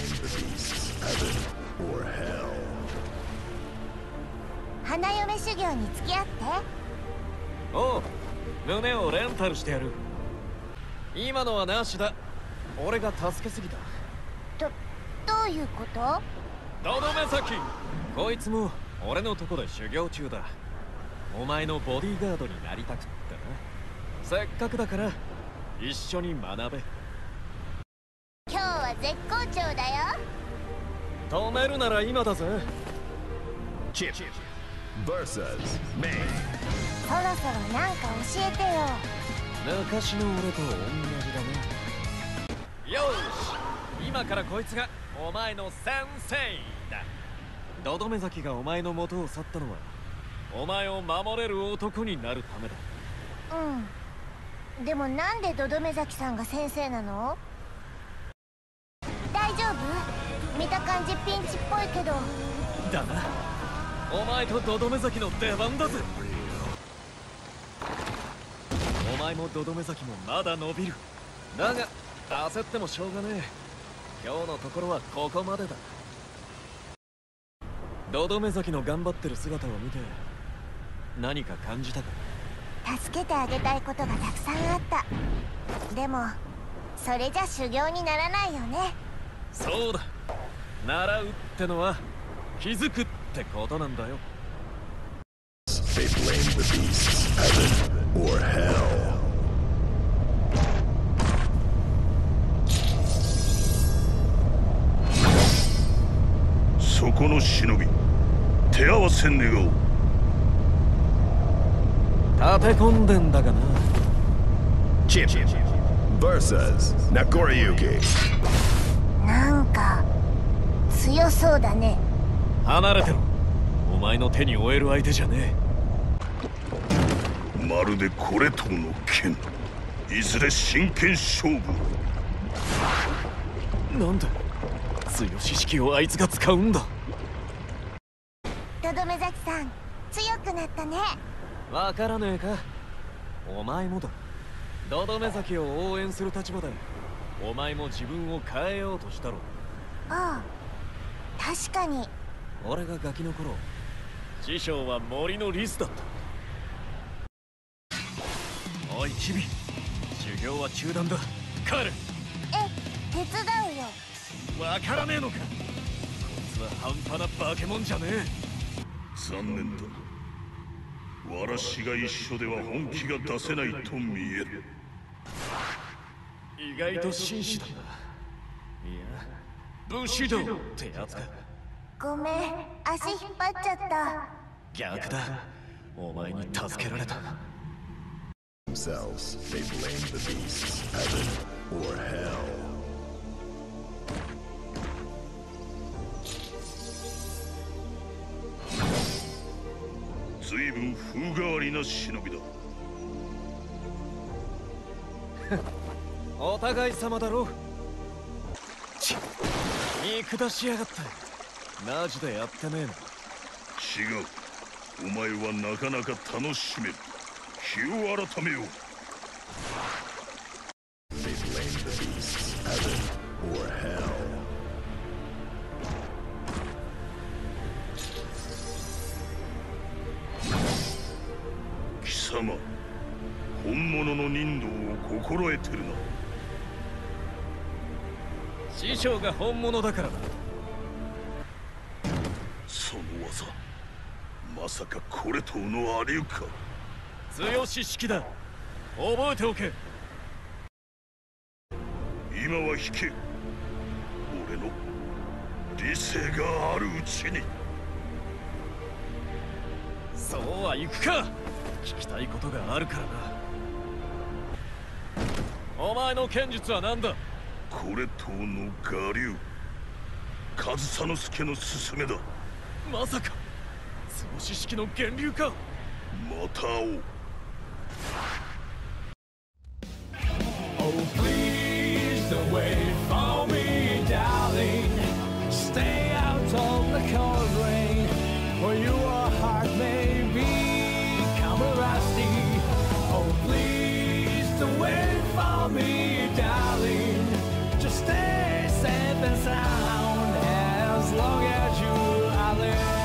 the beasts, heaven or hell. 花嫁修行に付き合って。 おう、胸をレンタルしてやる。今のはなしだ。俺が助けすぎた。 どういうこと？ どどめ咲、こいつも俺のとこで修行中だ。お前のボディーガードになりたくってな。せっかくだから一緒に学べ。 今日は絶好調だよ。 止めるなら今だぜ。 Chip versus May. そろそろなんか教えてよ。 昔の俺と同じだね。よし、今からこいつがお前の先生だ。どどめ咲がお前の元を去ったのはお前を守れる男になるためだ。 うん。でもなんでどどめ咲さんが先生なの？大丈夫？見た感じピンチっぽいけど。 だな。お前とどどめ咲の出番だぜ。お前もどどめ咲もまだ伸びる。だが焦ってもしょうがねえ。今日のところはここまでだ。どどめ咲の頑張ってる姿を見て何か感じたか？ 助けてあげたいことがたくさんあった。でもそれじゃ修行にならないよね。 そうだ、習うってのは気づくってことなんだよ。 They blame the beasts, heaven or hell. そこの忍び、手合わせ願おう。 立て込んでんだがな。 Chip versus Nagoriyuki. なんか強そうだね。 離れてろ。お前の手に負える相手じゃねまるでこれとの剣。いずれ真剣勝負。 え。なんだ、強し式をあいつが使うんだ。 どどめ咲さん強くなったね。 わからねえか。お前もだ。どどめ咲を応援する立場でお前も自分を変えようとしたろ。 ああ、確かに。 俺がガキの頃、師匠は森のリスだった。おいチビ、修行は中断だ。帰れ。 手伝うよ。 わからねえのか。こいつは半端な化け物じゃねえ。 残念だ。わらしが一緒では本気が出せないと見える。 意外と紳士だな。いや、武士道ってやつか。 ごめん、足引っ張っちゃった。 逆だ。お前に助けられた。 Themselves, they blame the beasts, heaven or hell. 随分風変わりな忍びだ。 お互い様だろ。ち、見下しやがった。マジでやってねえの。 違う。お前はなかなか楽しめる。日を改めよう。 They blame the beasts, heaven or hell. 貴様、本物の人道を心得てるな。 師匠が本物だからだ。 その技、まさかこれとのありうか。 強し式だ。覚えておけ。 今は引け。俺の理性があるうちに。 そうはいくか。聞きたいことがあるからな。お前の剣術は何だ？ これとの我流、上総介の勧めだ。 まさか強し式の源流か。 また会おう。 Oh, please don't wait for me, darling. Stay out of the cold rain, for your heart may become rusty. Oh, please don't wait for me, darling. Just stay safe and sound. long as you are there.